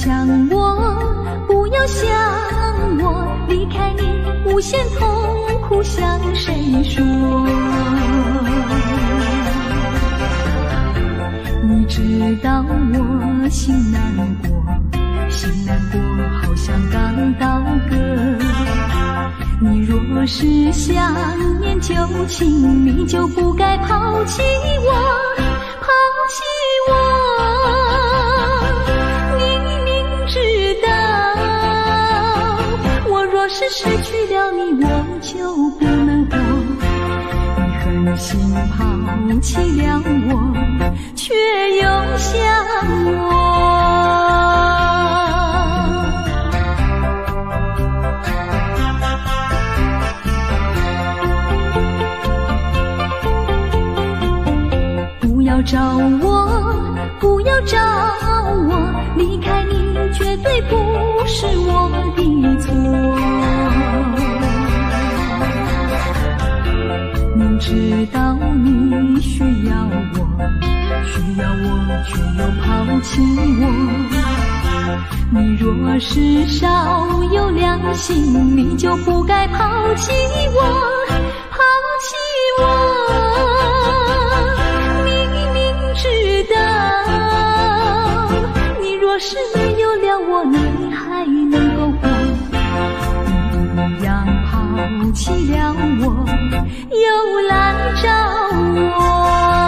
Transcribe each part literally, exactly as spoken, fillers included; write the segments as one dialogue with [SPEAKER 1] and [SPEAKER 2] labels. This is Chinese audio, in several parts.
[SPEAKER 1] 想我，不要想我，离开你无限痛苦向谁说？你知道我心难过，心难过好像刚到歌。你若是想念旧情，你就不该抛弃我，抛弃我。你明知道，我若是失去了你，我就不能活。你狠心抛弃了我，却又想我。不要找我，不要找我，离开你绝对不是我的错。明知道你需要我，需要我却又抛弃我。你若是少有良心，你就不该抛弃我，抛弃我。知道，你若是没有了我，你还能够活。你一样抛弃了我，又来找我。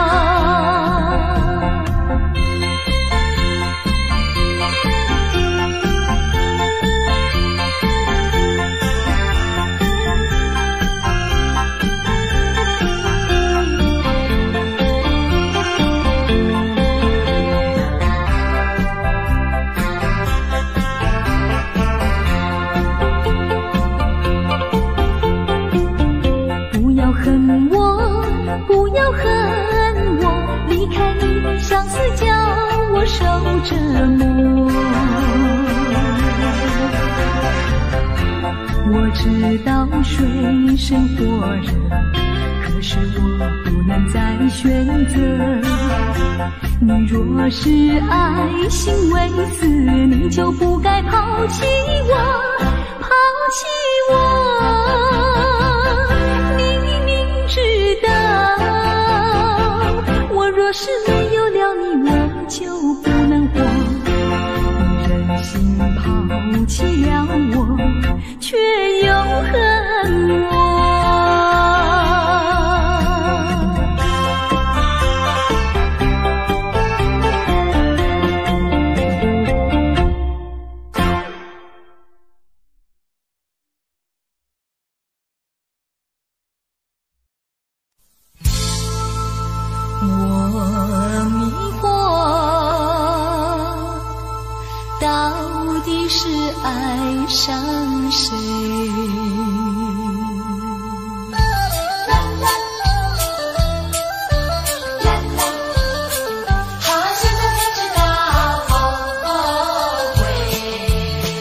[SPEAKER 1] 不要恨我，离开你相思叫我受折磨。我知道水深火热，可是我不能再选择。你若是爱心为死，你就不该抛弃我，抛弃我。若是没有了你，我就不能活。你忍心抛弃了我，却又恨我。
[SPEAKER 2] 爱上谁？好像昨天知道后悔，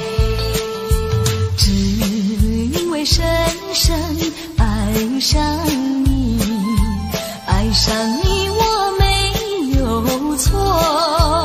[SPEAKER 2] 只因为深深爱上你，爱上你我没有错。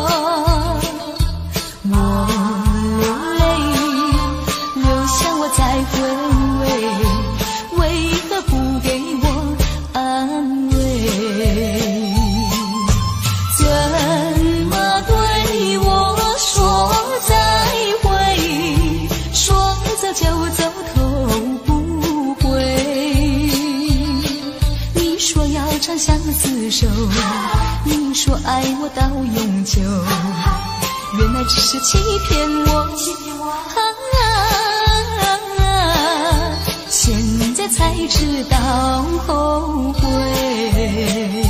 [SPEAKER 2] 相厮守，你说爱我到永久，原来只是欺骗我，啊，现在才知道后悔。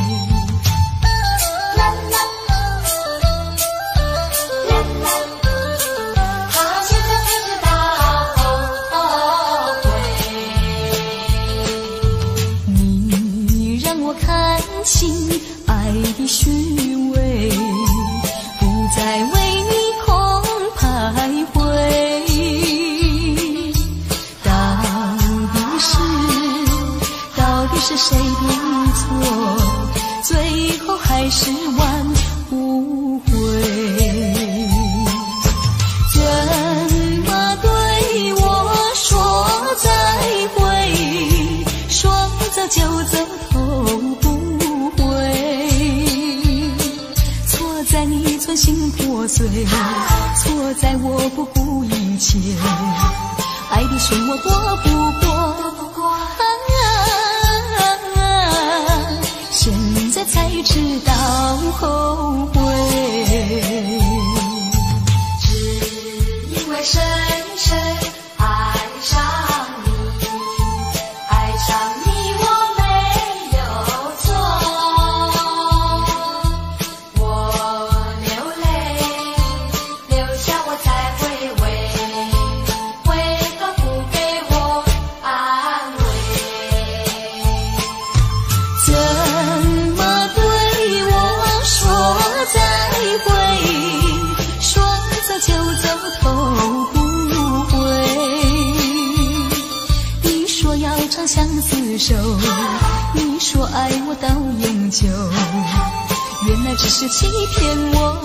[SPEAKER 2] 心爱的虚伪，不再为你空徘徊。到底是，到底是谁的错？最后还是挽不回。 罪，错在我不顾一切，爱的漩涡过不过啊，现在才知道后悔，
[SPEAKER 3] 只因为深深爱上你，爱上你我没有错，我流泪流下我才回味，为何不给我安慰，
[SPEAKER 2] 怎么对我说再会，说走就走头不回，你说要长相厮守，你说爱我到永久，原来只是欺骗我，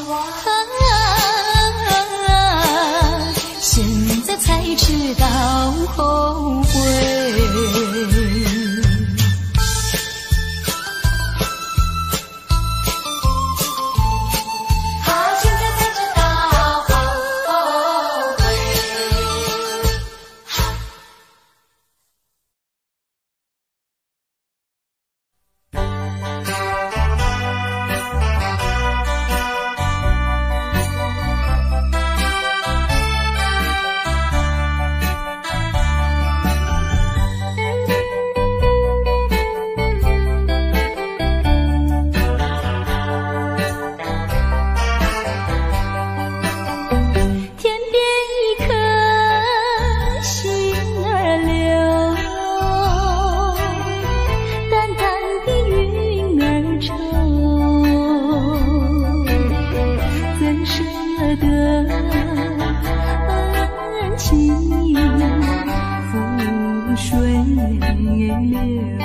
[SPEAKER 2] 啊，现在才知道后悔。
[SPEAKER 3] 啊，现在才知道后悔。
[SPEAKER 1] 天边一颗星儿流，淡淡的云儿愁，怎舍得恩情覆水流。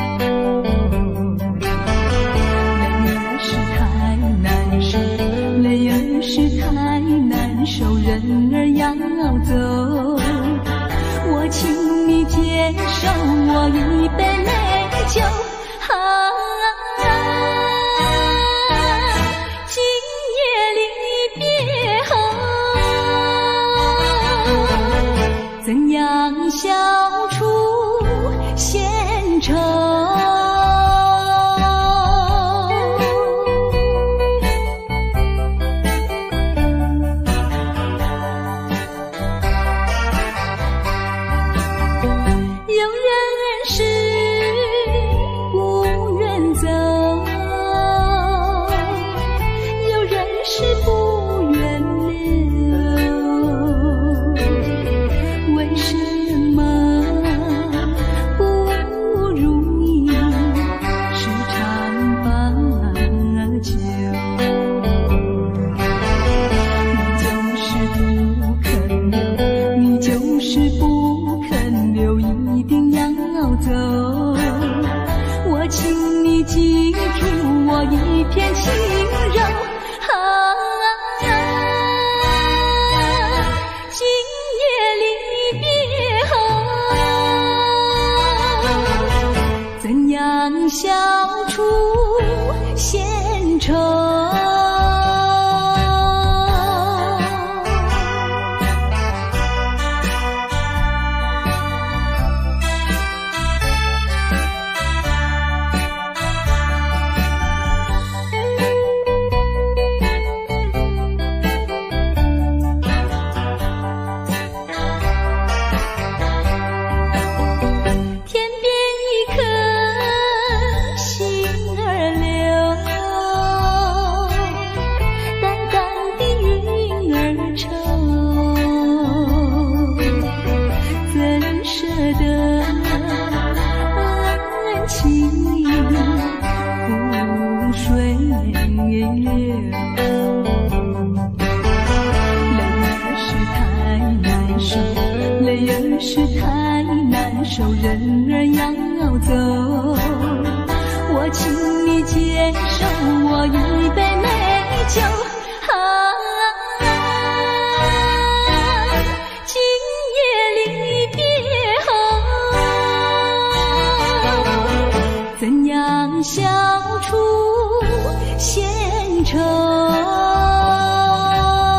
[SPEAKER 1] 泪儿是太难受，人儿要走，我请你接受我一杯美酒，啊，今夜离别后，怎样消除闲愁？有人是不愿走，有人是不愿留，为什么不如意时常把酒？你就是不肯留，你就是不肯留，一定要走，我请你记住我一片轻柔，啊，今夜离别后，怎样消除闲愁？天边一颗星儿流，淡淡的云儿愁，怎舍得恩情覆水流？泪儿是太难受，人儿要走，我请你接受我一杯美酒，啊，今夜离别后，怎样消除闲愁？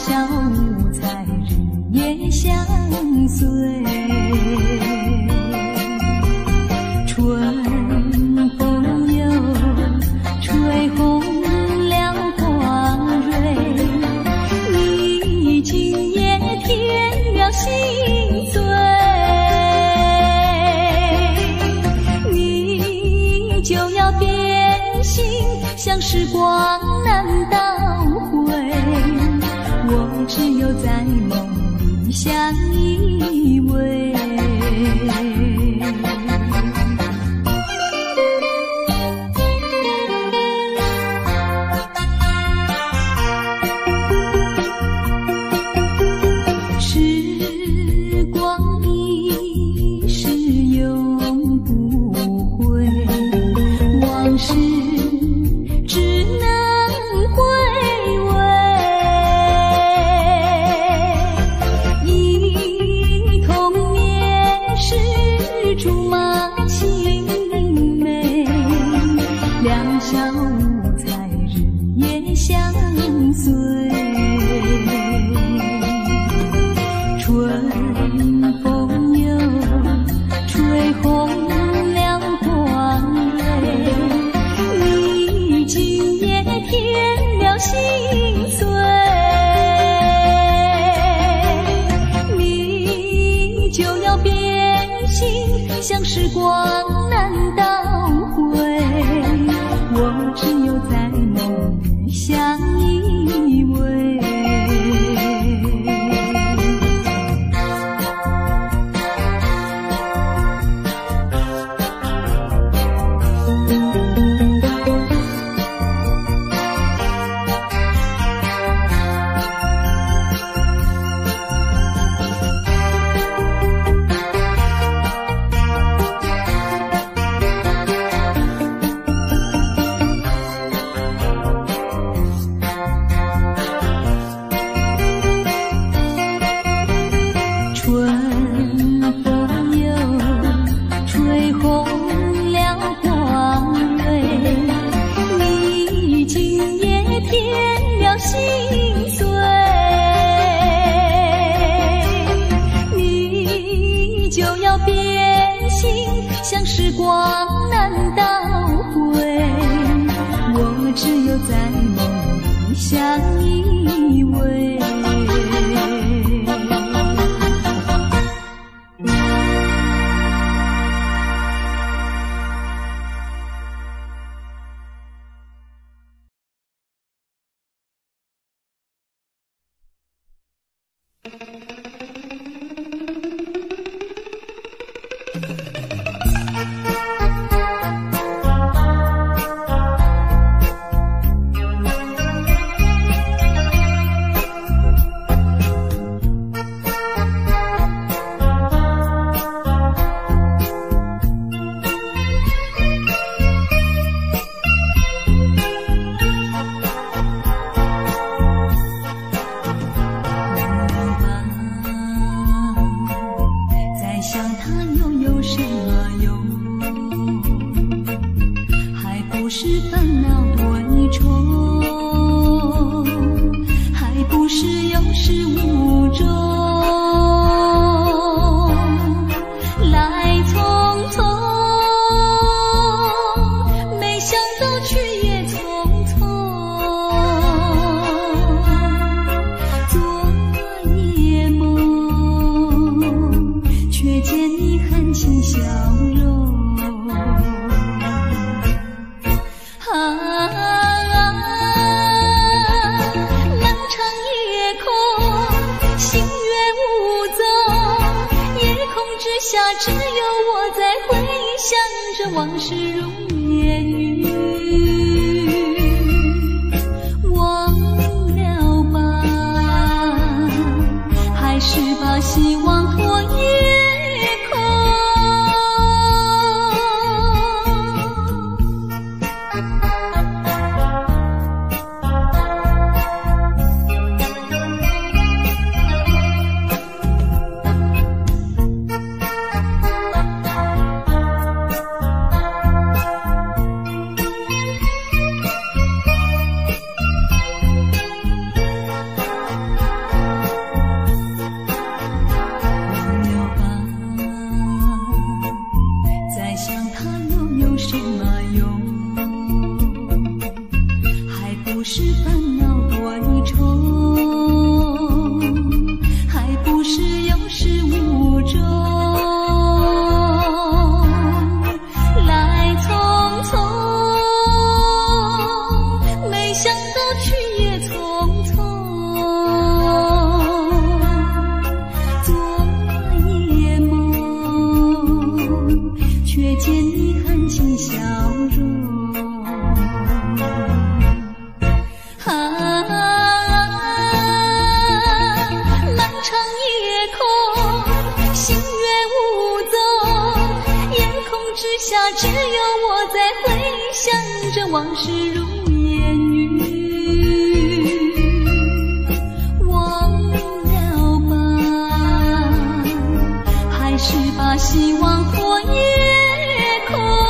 [SPEAKER 1] 小无猜，日夜相随。春风又吹红了花蕊，你今夜添了心碎，你就要变心，像时光难倒回，我只有在梦里相依偎。时光一逝永不回，往事只能回味。忆童年时竹马青梅，两小无猜，日夜相随。春风又吹红了花蕊，你今夜添了心碎，你就要变心，像时光难倒回，我只有在梦里相依偎。春风又吹红了花蕊，你今夜添了心碎，你就要变心，像时光难倒回，我只有在梦里相依偎。往事如烟雨，忘了吧，还是把希望托夜空。 下，只有我在回想着往事如烟云。忘了吧，还是把希望托夜空。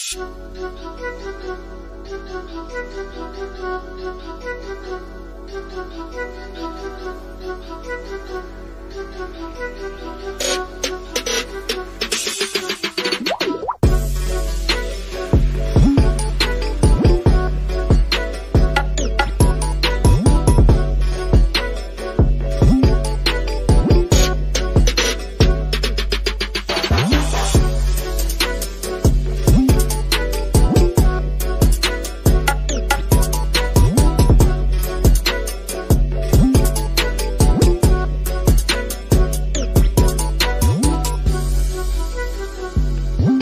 [SPEAKER 1] 我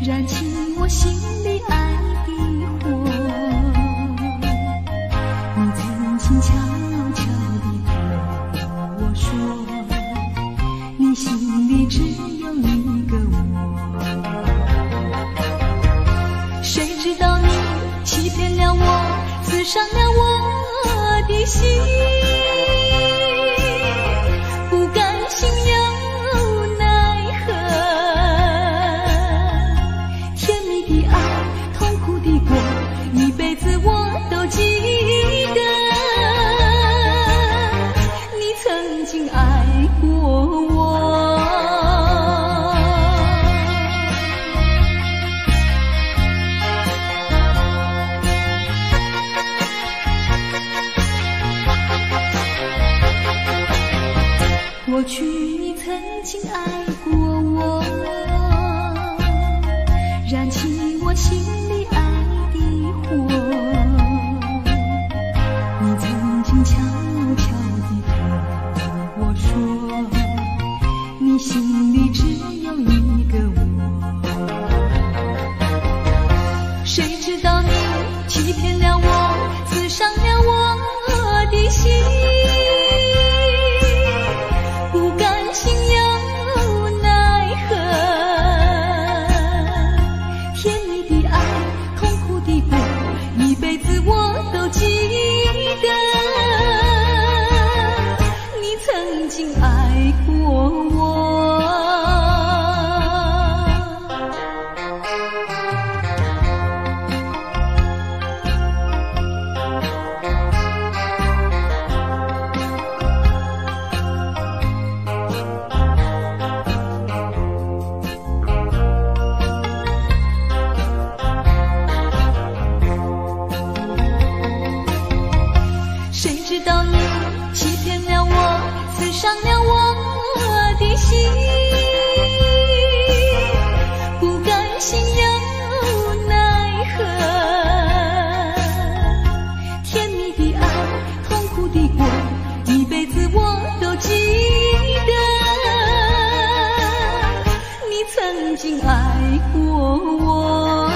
[SPEAKER 1] 燃起我心里爱的火。你曾经悄悄地对我说，你心里只有一个我。谁知道你欺骗了我，刺伤了我的心，不甘心又奈何，甜蜜的爱，痛苦的过，一辈子我都记得。你曾经爱过我，过去你曾经爱过我，燃起我心里爱的火。你曾经悄悄地对我说，你心里只有一个我。谁知道你欺骗了我，刺伤了我的心，不甘心又奈何，甜蜜的爱，痛苦的过，一辈子我都记得。你曾经爱过我。谁知道你欺骗了我，刺伤了我的心，不甘心又奈何，甜蜜的爱，痛苦的过，一辈子我都记得。你曾经爱过我。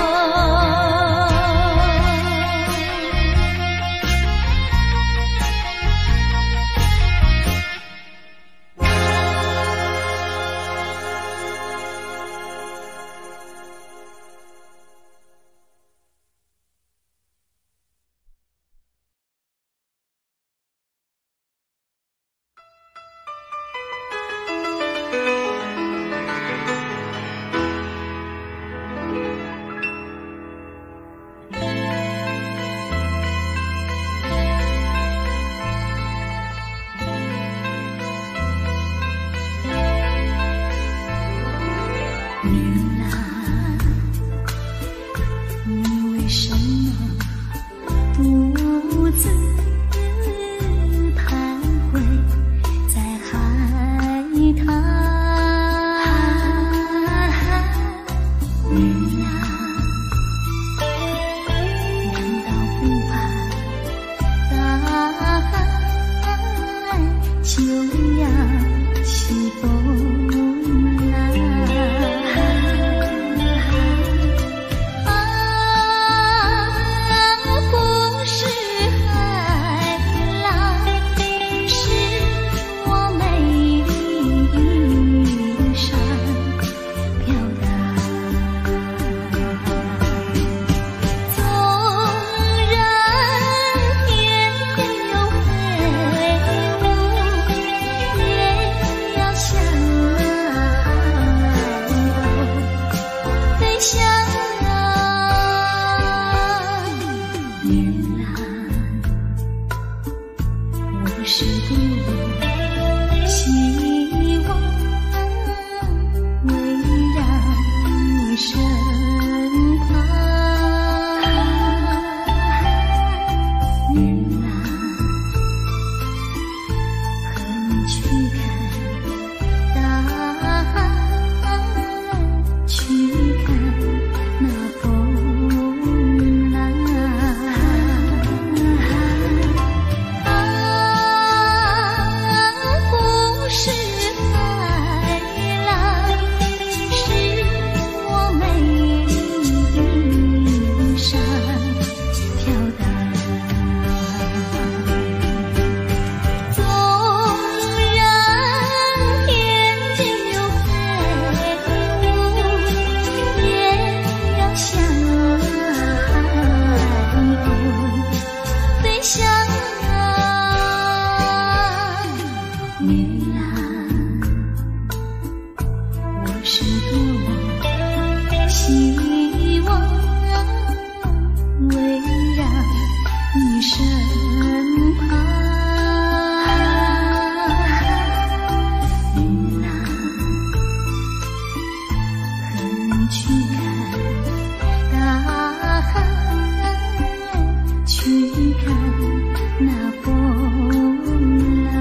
[SPEAKER 2] 是海浪，是我美希望围绕你身旁。雨浪横去看大海，去看那风浪。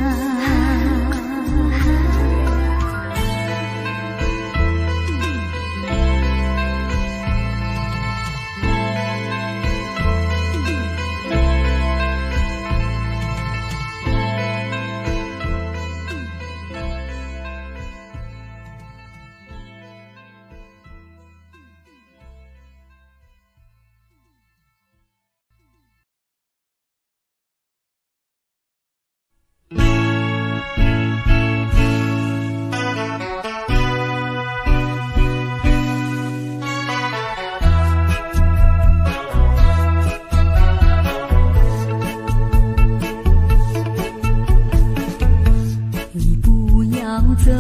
[SPEAKER 2] 走，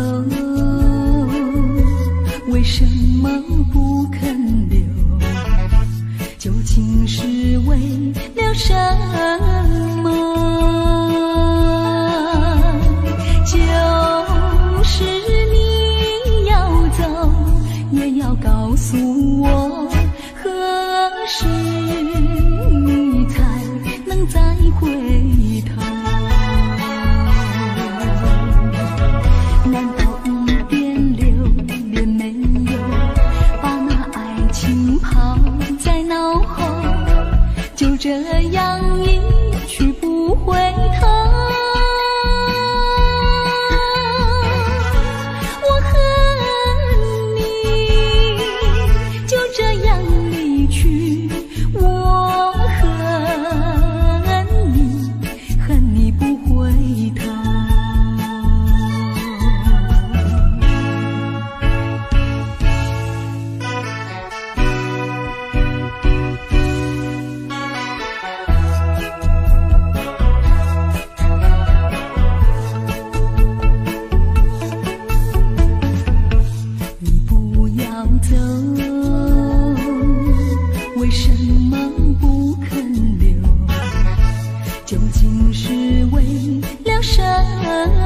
[SPEAKER 2] 为什么不肯留？究竟是为了什么？就是你要走，也要告诉我，何时你才能再回头？难道一点留恋没有，把那爱情抛在脑后，就这样一去不回头？我恨你就这样离去，我恨你，恨你不回头。走，为什么不肯留？究竟是为了什么？